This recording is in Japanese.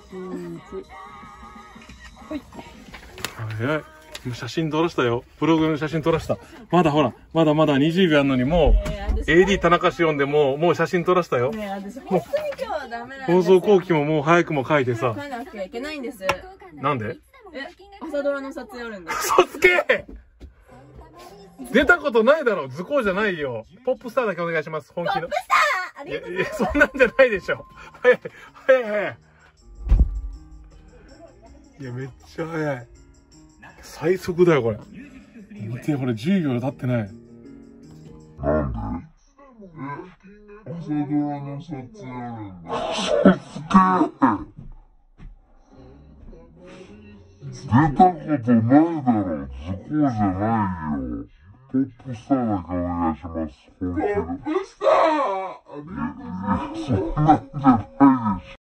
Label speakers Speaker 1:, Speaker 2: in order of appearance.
Speaker 1: 早い。もう写真撮らしたよ。ブログの写真撮らした。まだほら、まだ20秒あんのにもう、AD 田中氏呼んでもう写真撮らしたよ。
Speaker 2: ねえ、私本当に今日はダメなんですよ。
Speaker 1: 放送後期ももう早くも書いてさ。
Speaker 2: 書かなきゃいけないんです。
Speaker 1: なんで？
Speaker 2: 朝ドラの撮影あるんです。
Speaker 1: 嘘つけ！出たことないだろ。図工じゃないよ。ポップスターだけお願いします。本気の。
Speaker 2: ポップスター！ありがとうございます。
Speaker 1: そんなんじゃないでしょ。早い。早い。いや、めっちゃ早い。最速だよ、これ。見て、これ10秒経ってない。
Speaker 3: なんで？朝ドラの撮影あるんだ。出たことないだろ。図工じゃないよ。ポップスターだけお願いします。ポップスター！ありがとうございます。そんなんじゃないでしょ。